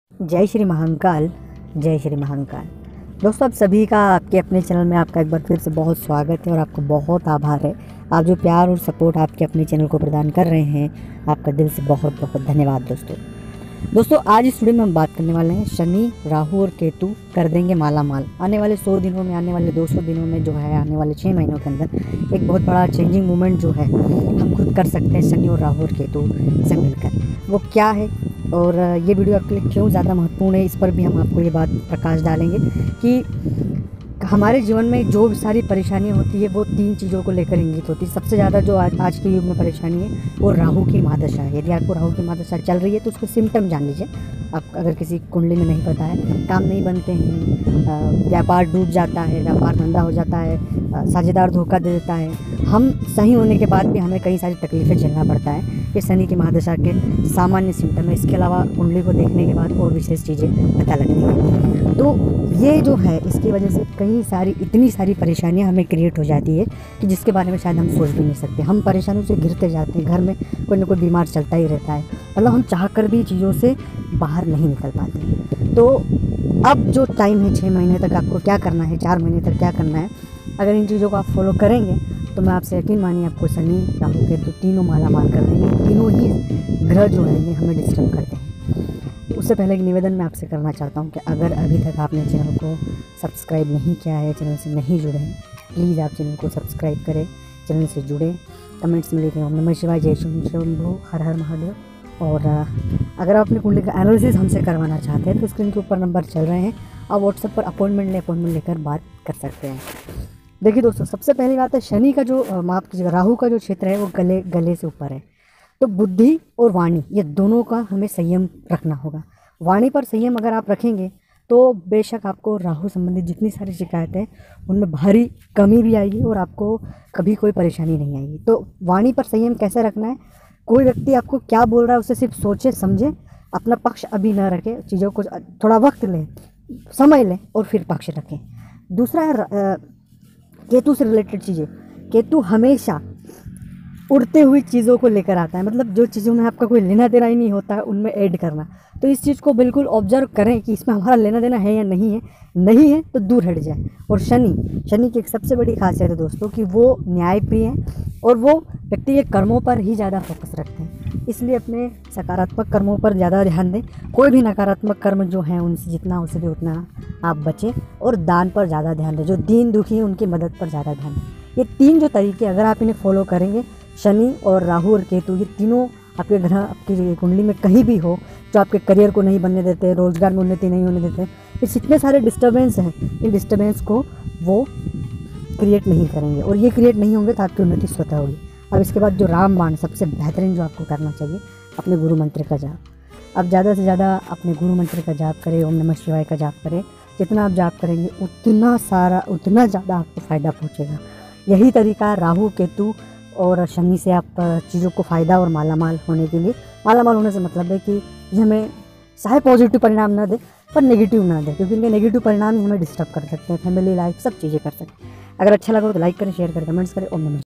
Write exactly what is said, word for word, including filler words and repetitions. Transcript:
जय श्री महाकाल, जय श्री महाकाल। दोस्तों, आप सभी का आपके अपने चैनल में आपका एक बार फिर से बहुत स्वागत है और आपका बहुत आभार है। आप जो प्यार और सपोर्ट आपके अपने चैनल को प्रदान कर रहे हैं, आपका दिल से बहुत बहुत धन्यवाद। दोस्तों दोस्तों आज इस वीडियो में हम बात करने वाले हैं शनि, राहु और केतु कर देंगे माला माल। आने वाले सौ दिनों में, आने वाले दो सौ दिनों में जो है, आने वाले छः महीनों के अंदर एक बहुत बड़ा चेंजिंग मोमेंट जो है हम खुद कर सकते हैं शनि और राहु और केतु से मिलकर। वो क्या है और ये वीडियो आपके लिए क्यों ज़्यादा महत्वपूर्ण है, इस पर भी हम आपको ये बात प्रकाश डालेंगे कि हमारे जीवन में जो सारी परेशानियां होती है वो तीन चीज़ों को लेकर इंगित होती है। सबसे ज़्यादा जो आज आज के युग में परेशानी है वो राहु की महादशा है। यदि आपको राहु की महादशा चल रही है तो उसके सिम्टम जान लीजिए। आप अगर किसी कुंडली में नहीं पता है, काम नहीं बनते हैं, व्यापार डूब जाता है, व्यापार मंदा हो जाता है, साझेदार धोखा दे देता है, हम सही होने के बाद भी हमें कई सारी तकलीफ़ें झेलना पड़ता है, ये शनि की महादशा के सामान्य सिम्टम है। इसके अलावा कुंडली को देखने के बाद और विशेष चीज़ें पता लगती हैं। तो ये जो है, इसकी वजह से कई सारी इतनी सारी परेशानियां हमें क्रिएट हो जाती है कि जिसके बारे में शायद हम सोच भी नहीं सकते। हम परेशानियों से घिरते जाते हैं, घर में कोई ना कोई बीमार चलता ही रहता है, मतलब हम चाह कर भी चीज़ों से बाहर नहीं निकल पाते। तो अब जो टाइम है छः महीने तक आपको क्या करना है, चार महीने तक क्या करना है, अगर इन चीज़ों को आप फॉलो करेंगे तो मैं आपसे यकीन मानिए आपको शनि, राहु, केतु तीनों माला माल कर देंगे। तीनों ही ग्रह जो है ये हमें डिस्टर्ब करते हैं। उससे पहले एक निवेदन मैं आपसे करना चाहता हूँ कि अगर अभी तक आपने चैनल को सब्सक्राइब नहीं किया है, चैनल से नहीं जुड़े हैं, प्लीज़ आप चैनल को सब्सक्राइब करें, चैनल से जुड़ें। कमेंट्स में लिखें ओम नमः शिवाय, जय शंभो, हर हर महादेव। और अगर आप अपनी कुंडली का एनालिसिस हमसे करवाना चाहते हैं तो स्क्रीन के ऊपर नंबर चल रहे हैं, आप व्हाट्सएप पर अपॉइंटमेंट ले अपॉइंटमेंट लेकर बात कर सकते हैं। देखिए दोस्तों, सबसे पहली बात है शनि का जो, माफ़ कीजिएगा, राहु का जो क्षेत्र है वो गले गले से ऊपर है। तो बुद्धि और वाणी, ये दोनों का हमें संयम रखना होगा। वाणी पर संयम अगर आप रखेंगे तो बेशक आपको राहु संबंधित जितनी सारी शिकायतें उनमें भारी कमी भी आएगी और आपको कभी कोई परेशानी नहीं आएगी। तो वाणी पर संयम कैसे रखना है, कोई व्यक्ति आपको क्या बोल रहा है उसे सिर्फ सोचे समझे, अपना पक्ष अभी न रखे, चीज़ों को थोड़ा वक्त लें, समय लें और फिर पक्ष रखें। दूसरा है केतु से रिलेटेड चीज़ें। केतु हमेशा उड़ते हुई चीज़ों को लेकर आता है, मतलब जो चीज़ों में आपका कोई लेना देना ही नहीं होता है उनमें ऐड करना। तो इस चीज़ को बिल्कुल ऑब्जर्व करें कि इसमें हमारा लेना देना है या नहीं है। नहीं है तो दूर हट जाए। और शनि शनि की एक सबसे बड़ी खासियत है दोस्तों कि वो न्यायप्रिय हैं और वो व्यक्ति के कर्मों पर ही ज़्यादा फोकस रखते हैं, इसलिए अपने सकारात्मक कर्मों पर ज़्यादा ध्यान दें। कोई भी नकारात्मक कर्म जो हैं उनसे जितना हो सके उतना आप बचें और दान पर ज़्यादा ध्यान दें। जो दीन दुखी हैं उनकी मदद पर ज़्यादा ध्यान दें। ये तीन जो तरीके अगर आप इन्हें फॉलो करेंगे, शनि और राहु और केतु ये तीनों आपके ग्रह आपकी कुंडली में कहीं भी हो जो आपके करियर को नहीं बनने देते, रोजगार में उन्नति नहीं होने देते, ये जितने सारे डिस्टर्बेंस हैं, इन डिस्टर्बेंस को वो क्रिएट नहीं करेंगे और ये क्रिएट नहीं होंगे तो आपकी उन्नति स्वतः होगी। अब इसके बाद जो रामबाण, सबसे बेहतरीन जो आपको करना चाहिए, अपने गुरु मंत्र का जाप। अब ज़्यादा से ज़्यादा अपने गुरु मंत्र का जाप करें, ओम नमः शिवाय का जाप करें। जितना आप जाप करेंगे उतना सारा उतना ज़्यादा आपको फ़ायदा पहुँचेगा। यही तरीका राहु, केतु और शनि से आप चीज़ों को फ़ायदा और मालामाल होने के लिए। मालामाल होने से मतलब है कि ये हमें चाहे पॉजिटिव परिणाम ना दे पर नेगेटिव ना दे, क्योंकि इनके नेगेटिव परिणाम ही हमें डिस्टर्ब कर सकते हैं, फैमिली लाइफ सब चीज़ें कर सकते हैं। अगर अच्छा लगा तो लाइक करें, शेयर करें, कमेंट्स करें। ओम नमः।